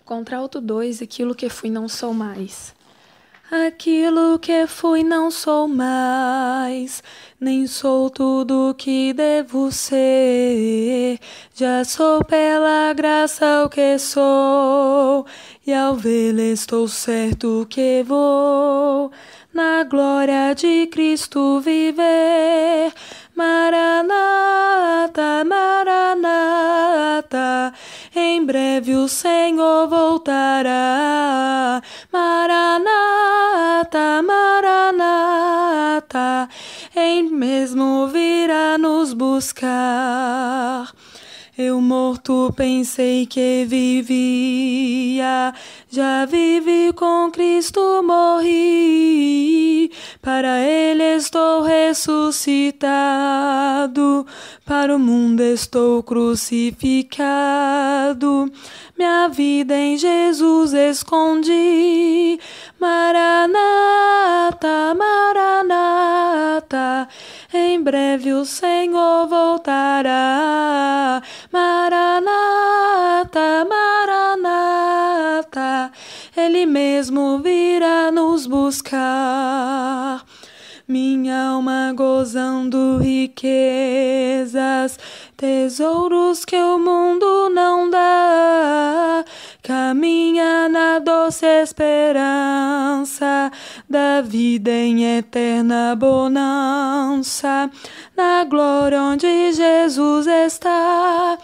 Contralto 2, aquilo que fui não sou mais. Aquilo que fui não sou mais, nem sou tudo que devo ser. Já sou pela graça o que sou, e ao vê-lo estou certo que vou na glória de Cristo viver. Maranata, Maranata, em breve o Senhor voltará. Maranata, Maranata, em mesmo virá nos buscar. Eu morto pensei que vivia, já vivi com Cristo, morri. Para Ele estou ressuscitado, para o mundo estou crucificado. Minha vida em Jesus escondi. Maranata, Maranata, em breve o Senhor voltará. Maranata, Maranata, Ele mesmo virá nos buscar. Minha alma gozando riquezas, tesouros que o mundo não dá, caminha na doce esperança da vida em eterna bonança, na glória onde Jesus está.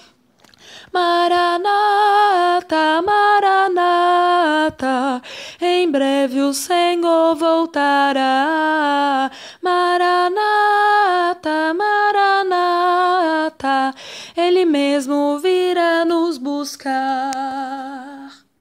Maranata, Maranata, em breve o Senhor voltará. Maranata, Maranata, Ele mesmo virá nos buscar.